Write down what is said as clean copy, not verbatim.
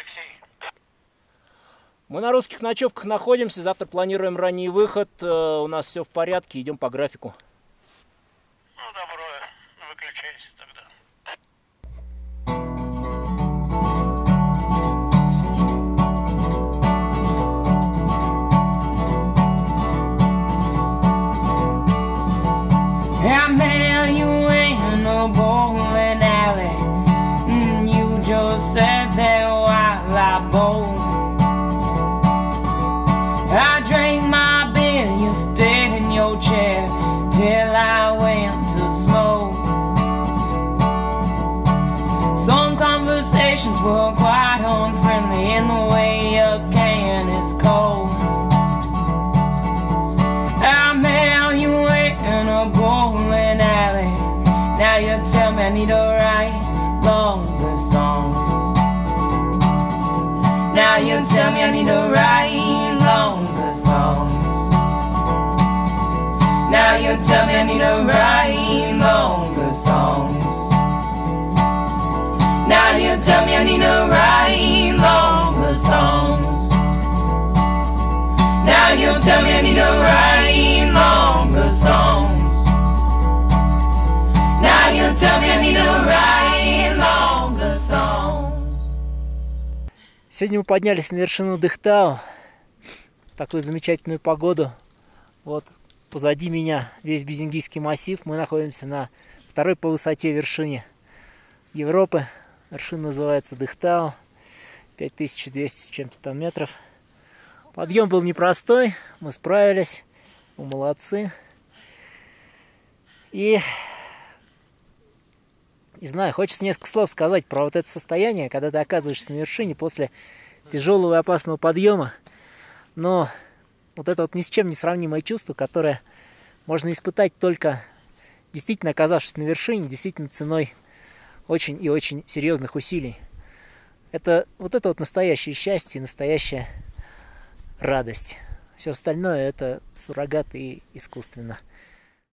Алексей. Мы на русских ночевках находимся, завтра планируем ранний выход, у нас все в порядке, идем по графику. Ну, добро, выключайся тогда. I met you in a bowling alley. You just sat there while I bowled. I drank my beer, you stayed in your chair till I went to smoke. Some conversations were quite unfriendly in the way a can is cold. I met you in a bowling alley. Now you tell me I need to write longer songs. Now you tell me I need to write longer songs. Now you tell me I need to write longer songs. Now you tell me I need to write longer songs. Now you tell me I need to write longer songs. Now you tell me I need to write longer songs. Сегодня мы поднялись на вершину Дыхтау, в такую замечательную погоду. Вот позади меня весь Безингийский массив. Мы находимся на второй по высоте вершине Европы. Вершина называется Дыхтау, 5200 с чем-то там метров. Подъем был непростой, мы справились, мы молодцы. И, не знаю, хочется несколько слов сказать про вот это состояние, когда ты оказываешься на вершине после тяжелого и опасного подъема. Но вот это вот ни с чем не сравнимое чувство, которое можно испытать только действительно оказавшись на вершине, действительно ценой очень и очень серьезных усилий. Это вот настоящее счастье, настоящая радость. Все остальное это суррогат и искусственно.